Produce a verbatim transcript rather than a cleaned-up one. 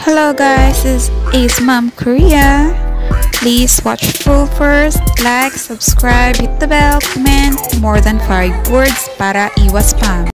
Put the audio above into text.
Hello guys, this is Mom Korea. Please watch full first, like, subscribe, hit the bell, comment more than five words para iwas spam.